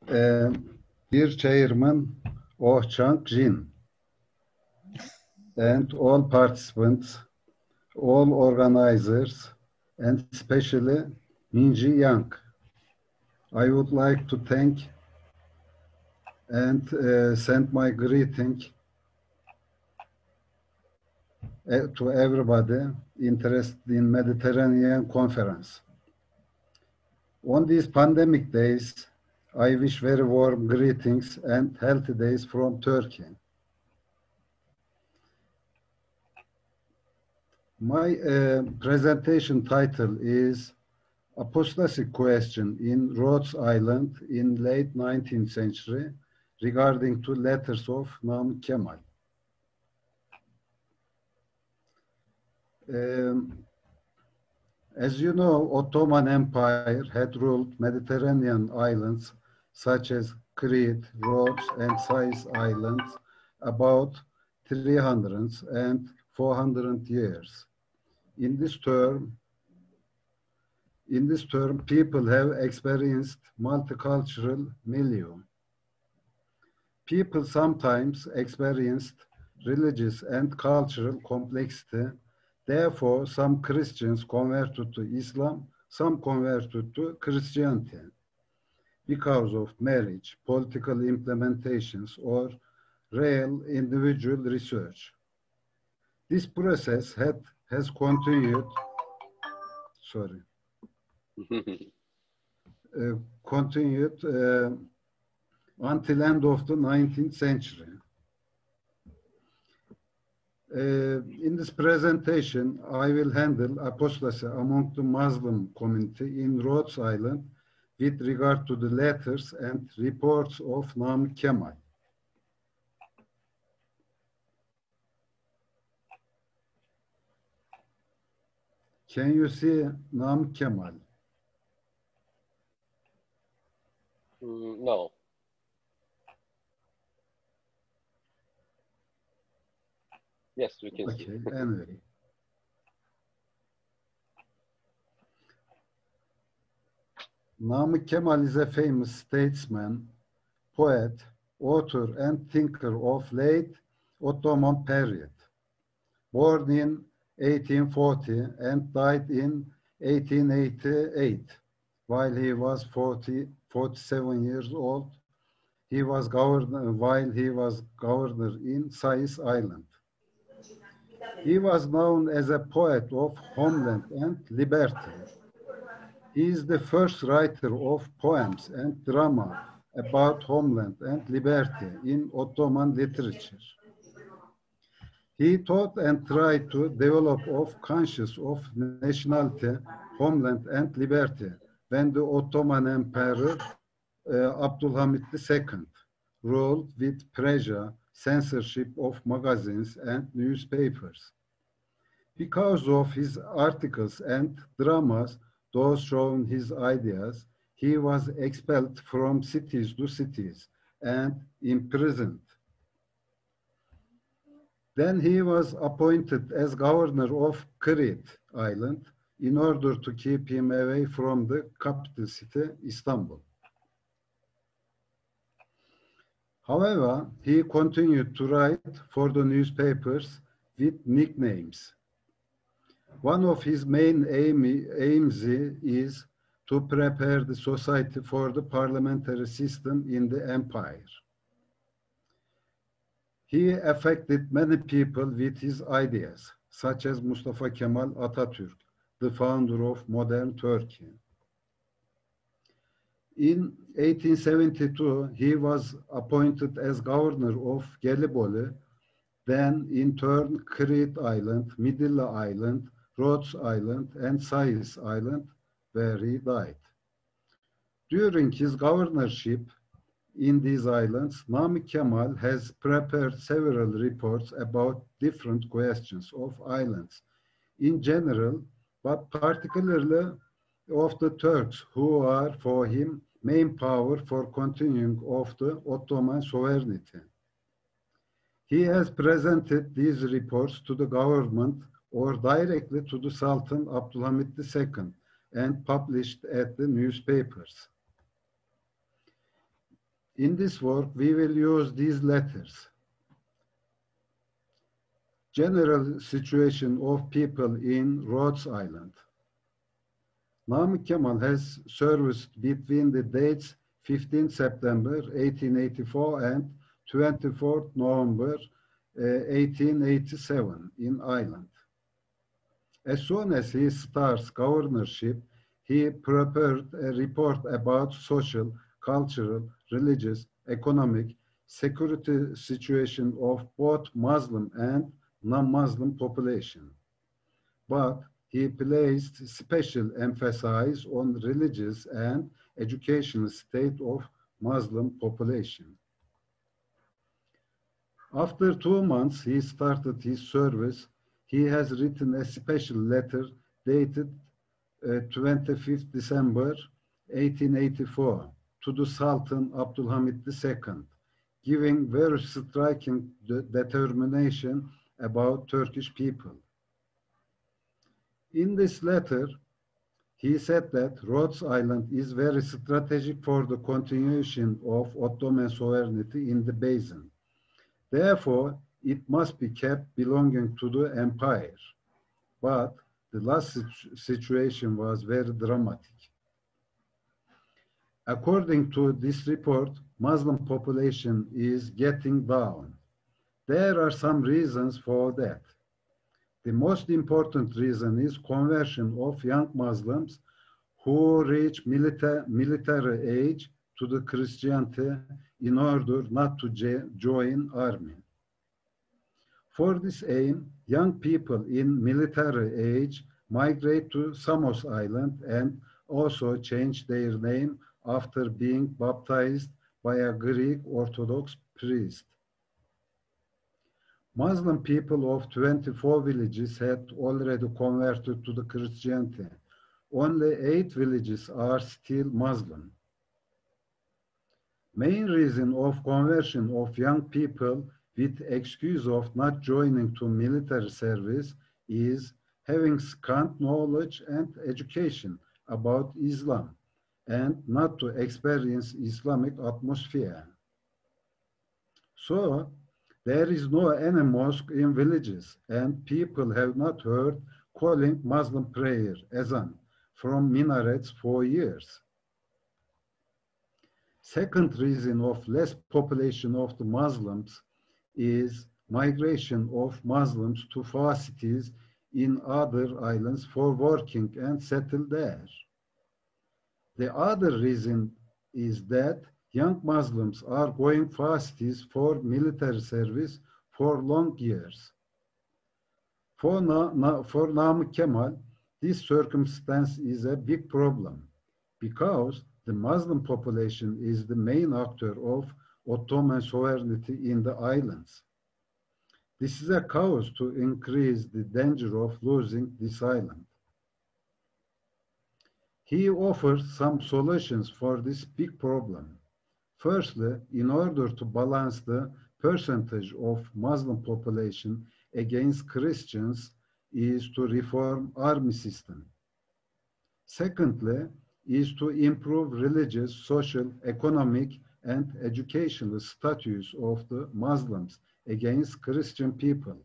Dear Chairman Oh Chang-jin and all participants, all organizers, and especially Minji Yang, I would like to thank and send my greeting to everybody interested in Mediterranean Conference. On these pandemic days, I wish very warm greetings and healthy days from Turkey. My presentation title is Apostasy Question in Rhodes Island in late 19th century regarding to letters of Namık Kemal. As you know, Ottoman Empire had ruled Mediterranean islands such as Crete, Rhodes, and Sais Islands about 300 and 400 years. In this term, people have experienced multicultural milieu. People sometimes experienced religious and cultural complexity. Therefore, some Christians converted to Islam, some converted to Christianity because of marriage, political implementations, or real individual research. This process has continued, until end of the 19th century. In this presentation, I will handle apostasy among the Muslim community in Rhodes Island with regard to the letters and reports of Namık Kemal. Can you see Namık Kemal? No. Yes, we can see. Okay, anyway. Namık Kemal is a famous statesman, poet, author, and thinker of late Ottoman period. Born in 1840 and died in 1888. While he was 47 years old, he was governor in Sais Island. He was known as a poet of homeland and liberty. He is the first writer of poems and drama about homeland and liberty in Ottoman literature. He taught and tried to develop of conscience of nationality, homeland, and liberty when the Ottoman Emperor Abdülhamit II ruled with pressure, censorship of magazines and newspapers. Because of his articles and dramas, those showing his ideas, he was expelled from cities to cities and imprisoned. Then he was appointed as governor of Crete Island in order to keep him away from the capital city, Istanbul. However, he continued to write for the newspapers with nicknames. One of his main aims is to prepare the society for the parliamentary system in the empire. He affected many people with his ideas, such as Mustafa Kemal Atatürk, the founder of modern Turkey. In 1872, he was appointed as governor of Gelibolu, then in turn Crete Island, Midilli Island, Rhodes Island, and Sais Island, where he died. During his governorship in these islands, Namık Kemal has prepared several reports about different questions of islands in general, but particularly of the Turks, who are for him main power for continuing of the Ottoman sovereignty. He has presented these reports to the government or directly to the Sultan Abdülhamit II and published at the newspapers. In this work, we will use these letters. General situation of people in Rhodes Island. Namık Kemal has serviced between the dates 15 September 1884 and 24 November 1887 in Ireland. As soon as he starts governorship, he prepared a report about social, cultural, religious, economic, security situation of both Muslim and non-Muslim population. But he placed special emphasis on religious and educational state of Muslim population. After 2 months, he started his service. He has written a special letter dated 25th December 1884 to the Sultan Abdulhamid II, giving very striking determination about Turkish people. In this letter, he said that Rhodes Island is very strategic for the continuation of Ottoman sovereignty in the basin. Therefore, it must be kept belonging to the empire. But the last situation was very dramatic. According to this report, Muslim population is getting down. There are some reasons for that. The most important reason is conversion of young Muslims who reach military age to the Christianity in order not to join army. For this aim, young people in military age migrate to Samos Island and also change their name after being baptized by a Greek Orthodox priest. Muslim people of 24 villages had already converted to the Christianity. Only 8 villages are still Muslim. Main reason of conversion of young people with excuse of not joining to military service is having scant knowledge and education about Islam and not to experience Islamic atmosphere. So, there is no any mosque in villages and people have not heard calling Muslim prayer, azan, from minarets for years. Second reason of less population of the Muslims is migration of Muslims to Far cities in other islands for working and settle there. The other reason is that young Muslims are going Far cities for military service for long years. For Namık Kemal, this circumstance is a big problem because the Muslim population is the main actor of Ottoman sovereignty in the islands. This is a cause to increase the danger of losing this island. He offers some solutions for this big problem. Firstly, in order to balance the percentage of Muslim population against Christians is to reform army system. Secondly, is to improve religious, social, economic, and educational status of the Muslims against Christian people.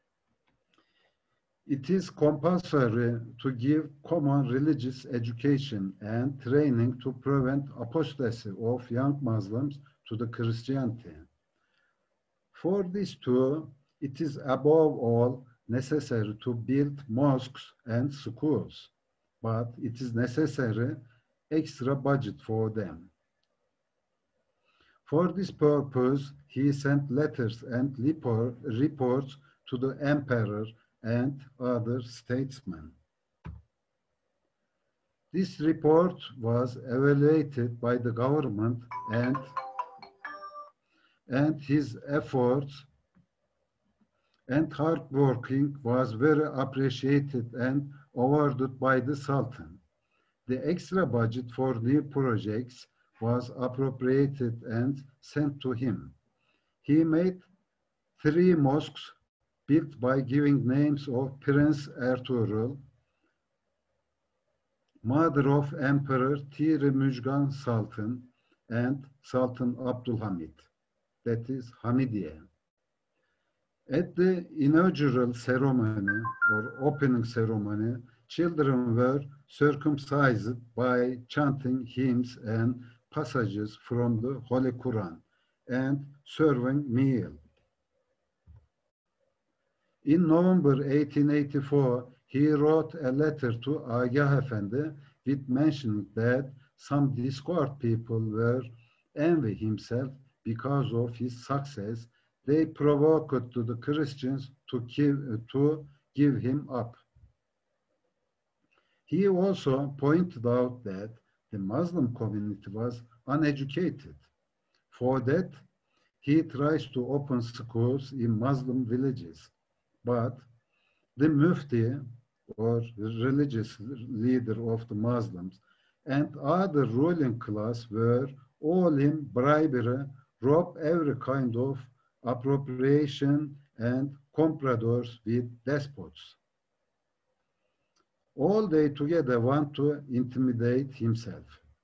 It is compulsory to give common religious education and training to prevent apostasy of young Muslims to the Christianity. For this too, it is above all necessary to build mosques and schools, but it is necessary extra budget for them. For this purpose, he sent letters and reports to the emperor and other statesmen. This report was evaluated by the government and his efforts and hard working was very appreciated and awarded by the Sultan. The extra budget for new projects was appropriated and sent to him. He made 3 mosques built by giving names of Prince Ertuğrul, mother of Emperor Tiri Müjgan Sultan, and Sultan Abdulhamid, that is Hamidiye. At the inaugural ceremony or opening ceremony, children were circumcised by chanting hymns and passages from the Holy Quran and serving meal. In November 1884, he wrote a letter to Agah Efendi with mentioning that some Discord people were envy himself because of his success. They provoked the Christians to give him up. He also pointed out that the Muslim community was uneducated. For that, he tries to open schools in Muslim villages. But the Mufti, or religious leader of the Muslims, and other ruling class were all in bribery, rob every kind of appropriation and compradors with despots. All they together want to intimidate himself.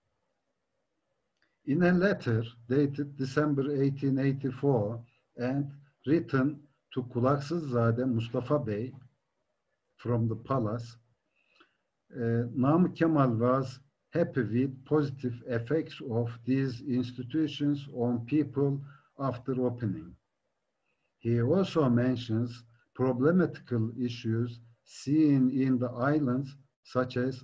In a letter dated December 1884 and written to Kulaksızzade Mustafa Bey from the palace, Namık Kemal was happy with positive effects of these institutions on people after opening. He also mentions problematical issues seen in the islands, such as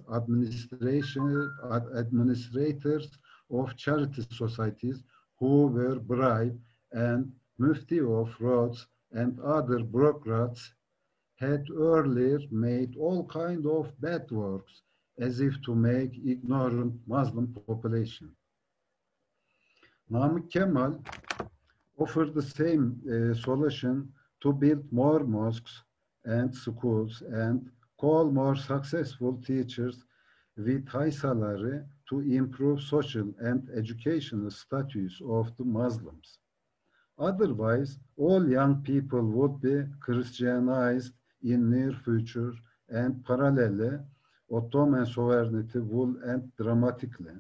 administrators of charity societies who were bribed, and Mufti of Rhodes and other bureaucrats had earlier made all kinds of bad works as if to make ignorant Muslim population. Namık Kemal offered the same solution to build more mosques and schools and call more successful teachers with high salary to improve social and educational status of the Muslims. Otherwise, all young people would be Christianized in near future, and parallelly, Ottoman sovereignty will end dramatically.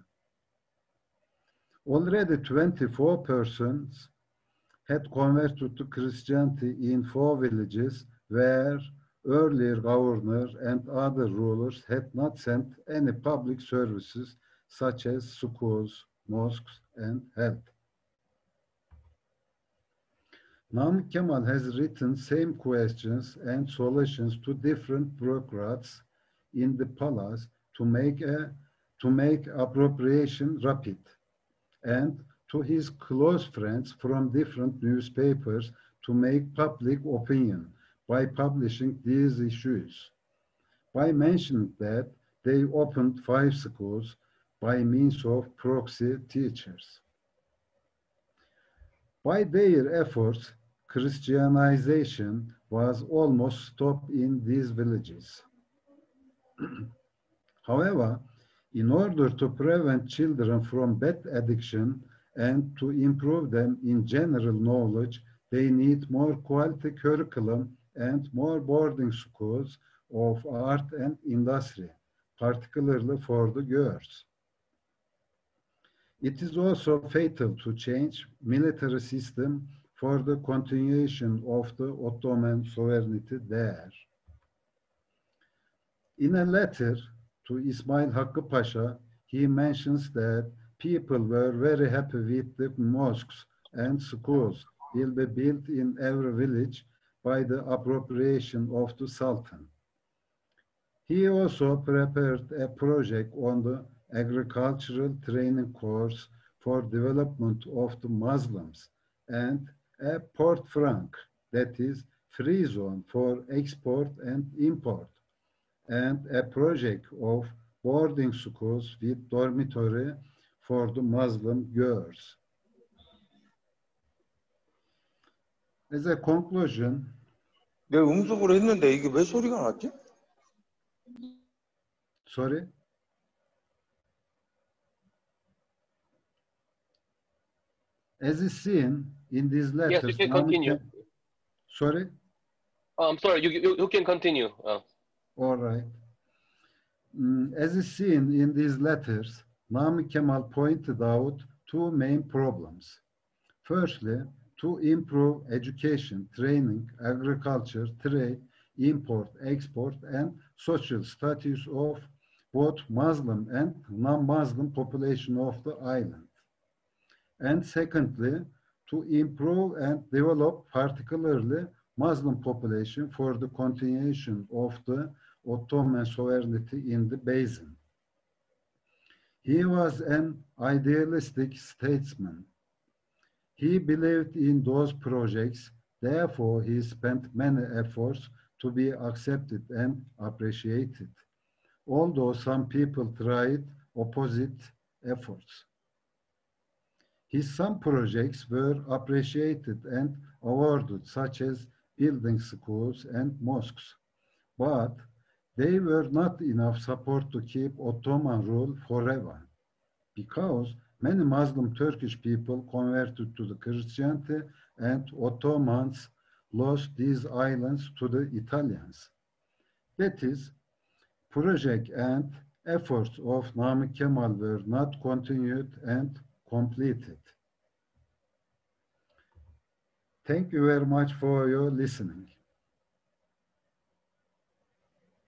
Already 24 persons had converted to Christianity in 4 villages where earlier governor and other rulers had not sent any public services such as schools, mosques, and health. Namık Kemal has written same questions and solutions to different bureaucrats in the palace to make appropriation rapid, and to his close friends from different newspapers to make public opinion by publishing these issues. By mentioning that they opened 5 schools by means of proxy teachers. By their efforts, Christianization was almost stopped in these villages. However, in order to prevent children from bad addiction and to improve them in general knowledge, they need more quality curriculum and more boarding schools of art and industry, particularly for the girls. It is also fatal to change military system for the continuation of the Ottoman sovereignty there. In a letter to Ismail Hakkı Pasha, he mentions that people were very happy with the mosques and schools will be built in every village by the appropriation of the Sultan. He also prepared a project on the agricultural training course for development of the Muslims and a port franc, that is free zone for export and import, and a project of boarding schools with dormitory for the Muslim girls. As a conclusion, 내 음성으로 했는데 이게 왜 소리가 났지? sorry? As is seen in these letters, yes, you can continue. Sorry? Oh, I'm sorry, you can continue. All right. As is seen in these letters, Namık Kemal pointed out two main problems. Firstly, to improve education, training, agriculture, trade, import, export, and social status of both Muslim and non-Muslim population of the island. And secondly, to improve and develop particularly Muslim population for the continuation of the Ottoman sovereignty in the basin. He was an idealistic statesman. He believed in those projects, therefore he spent many efforts to be accepted and appreciated, although some people tried opposite efforts. Some projects were appreciated and awarded, such as building schools and mosques, but they were not enough support to keep Ottoman rule forever, because many Muslim Turkish people converted to the Christianity and Ottomans lost these islands to the Italians. That is, project and efforts of Namık Kemal were not continued and completed. Thank you very much for your listening.